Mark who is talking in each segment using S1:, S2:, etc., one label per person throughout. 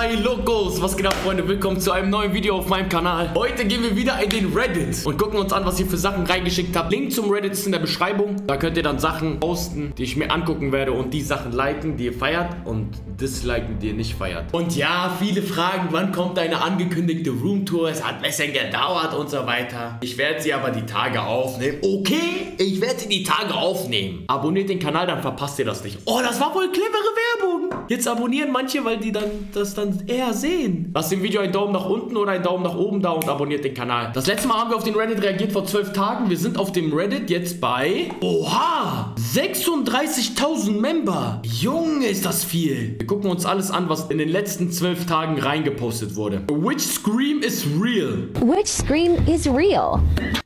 S1: Hi Locos, was geht ab, Freunde? Willkommen zu einem neuen Video auf meinem Kanal. Heute gehen wir wieder in den Reddit und gucken uns an, was ihr für Sachen reingeschickt habt. Link zum Reddit ist in der Beschreibung. Da könnt ihr dann Sachen posten, die ich mir angucken werde und die Sachen liken, die ihr feiert und disliken, die ihr nicht feiert. Und ja, viele fragen, wann kommt eine angekündigte Roomtour? Es hat ein bisschen gedauert und so weiter. Ich werde sie aber die Tage aufnehmen. Okay, ich werde sie die Tage aufnehmen. Abonniert den Kanal, dann verpasst ihr das nicht. Oh, das war wohl clevere Werbung. Jetzt abonnieren manche, weil die das dann eher sehen. Lasst dem Video einen Daumen nach unten oder einen Daumen nach oben da und abonniert den Kanal. Das letzte Mal haben wir auf den Reddit reagiert vor 12 Tagen. Wir sind auf dem Reddit jetzt bei... Oha! 36.000 Member. Junge, ist das viel. Wir gucken uns alles an, was in den letzten 12 Tagen reingepostet wurde. Which scream is real?
S2: Which scream is real?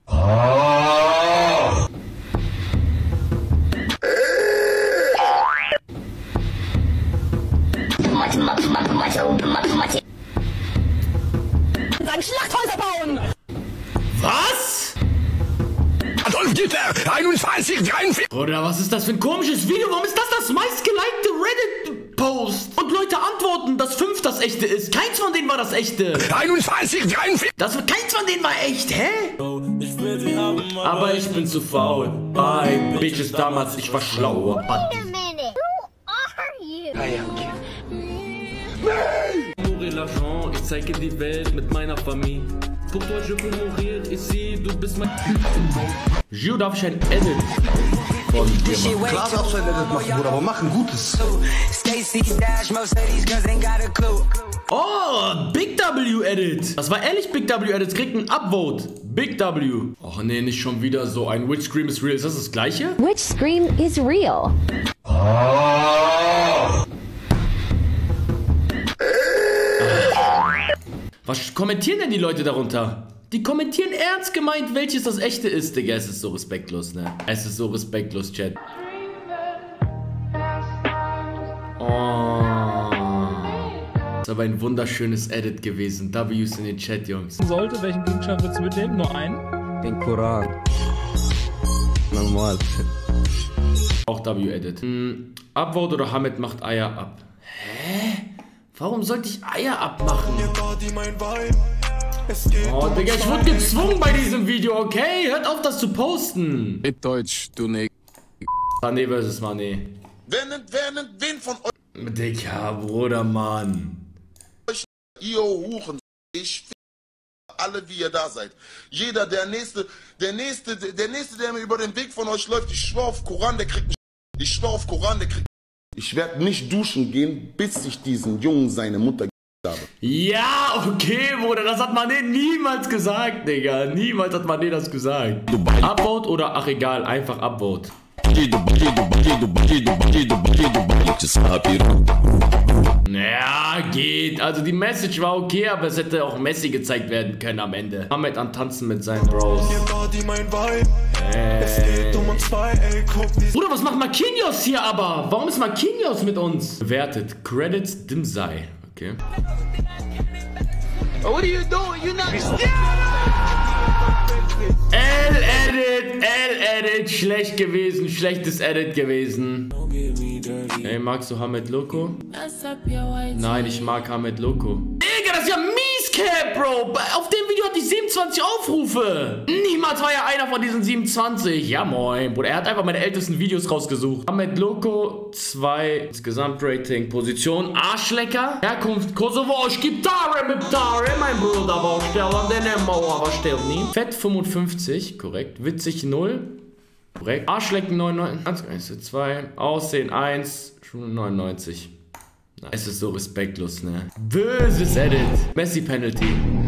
S3: Schlachthäuser bauen!
S1: Was?
S4: Adolf Hitler, 2143.
S1: Oder was ist das für ein komisches Video? Warum ist das meistgelikte Reddit-Post? Und Leute antworten, dass 5 das echte ist. Keins von denen war das echte.
S4: 2143.
S1: Keins von denen war echt, hä? Aber ich bin zu faul. Bei Bitches damals, ich war schlauer.
S2: Wait a minute. Who are you?
S1: Ich zeige die Welt mit meiner Familie. Pour toi je peux mourir ici, du bist mein... Gio, darf ich ein Edit von dir machen?
S5: Klar darfst du ein Edit machen, Bruder, aber mach ein gutes.
S1: Oh, Big W Edit. Das war ehrlich Big W Edit. Kriegt ein Upvote. Big W. Oh nee, nicht schon wieder so ein Which Scream is real. Ist das das gleiche?
S2: Which scream is real?
S1: Was kommentieren denn die Leute darunter? Die kommentieren ernst gemeint, welches das echte ist. Digga, es ist so respektlos, ne? Es ist so respektlos, Chat. Oh. Das ist aber ein wunderschönes Edit gewesen. W's in den Chat, Jungs.
S6: Sollte, welchen Gegenstand würdest du mitnehmen? Nur einen?
S5: Den Koran. Normal.
S1: Auch W-Edit. Upvote oder Hamid macht Eier ab. Hä? Warum sollte ich Eier abmachen? Oh, Digga, ich wurde gezwungen bei diesem Video, okay? Hört auf, das zu posten.
S4: Mit Deutsch, du ne.
S1: Sané versus Mané.
S7: Wen von euch,
S1: Digga, Bruder, Mann.
S7: ihr Huren, ich alle, wie ihr da seid. Jeder, der nächste, der mir über den Weg von euch läuft, ich schwör auf Koran, der kriegt einen. Ich schwör auf Koran, der kriegt. Ich werde nicht duschen gehen, bis ich diesen Jungen seine Mutter habe.
S1: Ja, okay, Bruder, das hat Mané niemals gesagt, Digga. Niemals hat Mané das gesagt. Upvote oder, ach egal, einfach Upvote. Ja, geht. Also die Message war okay, aber es hätte auch Messi gezeigt werden können am Ende. Ahmed am Tanzen mit seinen Bros. Bruder, was macht Marquinhos hier aber? Warum ist Marquinhos mit uns? Bewertet. Credits Dimsai. Okay.
S3: What are you doing? You're not...
S1: L-Edit, schlecht gewesen, schlechtes Edit gewesen. Ey, magst du Hamid Loco? Nein, ich mag Hamid Loco. Digga, das ist ja Miescap, Bro. Auf dem Video hatte ich 27 Aufrufe. Niemals war ja einer von diesen 27. Ja, moin, Bruder. Er hat einfach meine ältesten Videos rausgesucht. Hamid Loco, 2. Gesamtrating, Position, Arschlecker. Herkunft, Kosovo, ich Gitarre mit Gitarre, mein Bruder. Baustell an der Mauer, was stellt nie? Fett 55, korrekt. Witzig 0. Korrekt. Arschlecken 99. 1, 2. Aussehen 1. 99. Es ist so respektlos, ne? Böses Edit. Messi Penalty.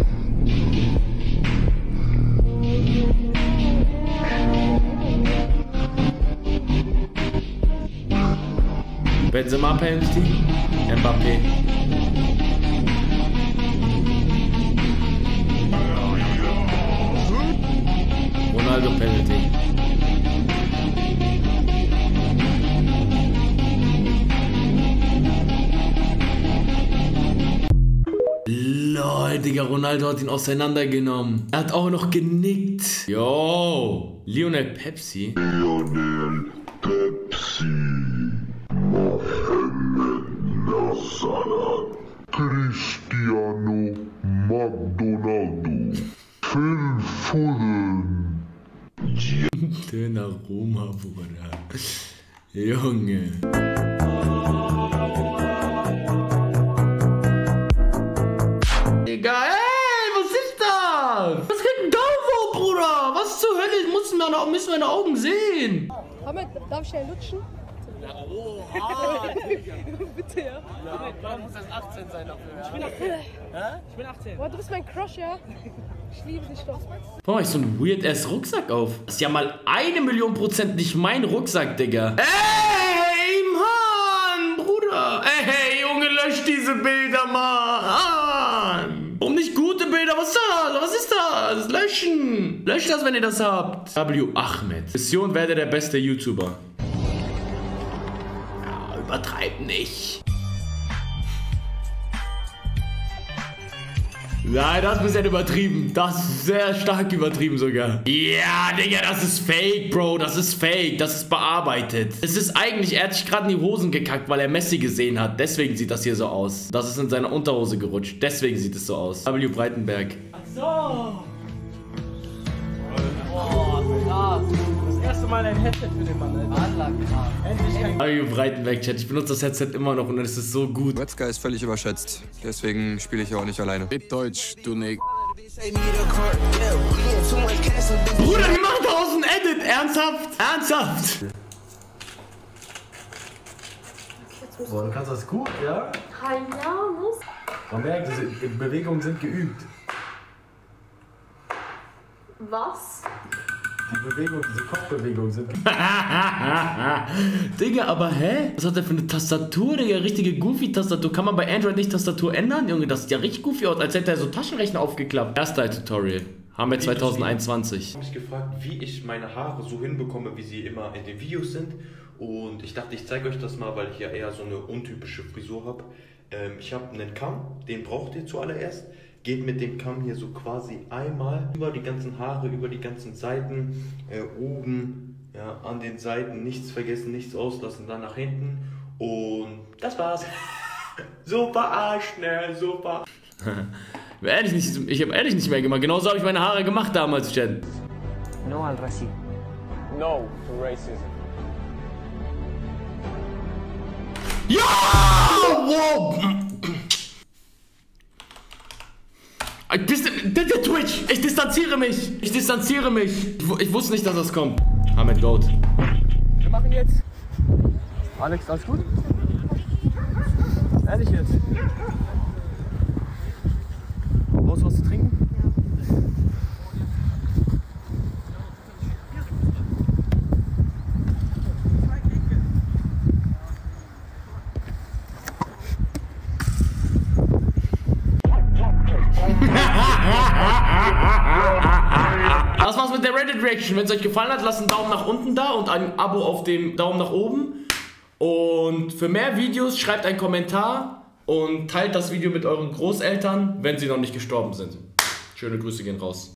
S1: Benzema Penalty. Mbappé. Ronaldo Penalty. Lol, Digga, Ronaldo hat ihn auseinandergenommen. Er hat auch noch genickt. Yo, Lionel Pepsi.
S8: Lionel Pepsi. Mohammed Nasser. Cristiano Maldonado. Phil Foden.
S1: Döner Roma, Bruder. Junge. Digga, ey, was ist das? Was kriegt ein Downvote, Bruder? Was zur Hölle? Müssen meine Augen sehen.
S3: Hamid, darf ich schnell lutschen?
S9: Ja, oha,
S3: Bitte, ja.
S9: Man muss erst 18 sein dafür. Ja?
S3: Ich bin 18.
S9: Ich bin 18.
S3: Boah, du bist mein Crush, ja? Ich liebe dich doch.
S1: Boah, ich so einen weird-ass Rucksack auf. Das ist ja mal 1.000.000% nicht mein Rucksack, Digga. Ey, Mann, Bruder. Ey, Junge, lösch diese Bilder, Mann. Warum nicht gute Bilder? Was ist das? Was ist das? Löschen. Löscht das, wenn ihr das habt. W. Ahmed. Mission, werde der beste YouTuber. Ja, übertreib nicht. Nein, das ist ein bisschen übertrieben. Das ist sehr stark übertrieben sogar. Ja, Digga, das ist fake, Bro. Das ist fake. Das ist bearbeitet. Es ist eigentlich, er hat sich gerade in die Hosen gekackt, weil er Messi gesehen hat. Deswegen sieht das hier so aus. Das ist in seiner Unterhose gerutscht. Deswegen sieht es so aus. W. Breitenberg.
S9: Ach so. Oh, krass. Das erste Mal ein Headset für den Mann, Alter. Endlich kein
S1: W. Breitenberg, Chat. Ich benutze das Headset immer noch und es ist so gut.
S4: Goretzka ist völlig überschätzt. Deswegen spiele ich auch nicht alleine. Red Deutsch, du Nick.
S1: Bruder, wir machen daraus ein Edit. Ernsthaft? Ernsthaft?
S5: Boah, du kannst das gut, ja?
S3: Ja, muss.
S5: Man merkt, diese Bewegungen sind geübt.
S3: Was?
S5: Die Bewegung, diese Kopfbewegungen sind geübt.
S1: Digga, aber hä? Was hat der für eine Tastatur, Digga? Richtige Goofy-Tastatur. Kann man bei Android nicht Tastatur ändern? Junge, das sieht ja richtig goofy aus, als hätte er so Taschenrechner aufgeklappt. Hairstyle-Tutorial. Haben wir 2021.
S10: Ich habe mich gefragt, wie ich meine Haare so hinbekomme, wie sie immer in den Videos sind. Und ich dachte, ich zeige euch das mal, weil ich ja eher so eine untypische Frisur habe. Ich habe einen Kamm, den braucht ihr zuallererst. Geht mit dem Kamm hier so quasi einmal über die ganzen Haare, über die ganzen Seiten, oben, ja, an den Seiten, nichts vergessen, nichts auslassen, dann nach hinten. Und das war's. Super Arschschnell, super.
S1: Ich habe ehrlich nicht mehr gemacht. Genauso habe ich meine Haare gemacht damals, Chat.
S9: No al racism. No to racism.
S1: Ja! Wow! Der Twitch! Ich distanziere mich! Ich distanziere mich! Ich wusste nicht, dass das kommt. Hamid Goat.
S9: Wir machen jetzt. Alex, alles gut? Ehrlich jetzt? Brauchst du was zu trinken?
S1: Das war's mit der Reddit-Reaction. Wenn es euch gefallen hat, lasst einen Daumen nach unten da und ein Abo auf dem Daumen nach oben. Und für mehr Videos schreibt einen Kommentar und teilt das Video mit euren Großeltern, wenn sie noch nicht gestorben sind. Schöne Grüße gehen raus.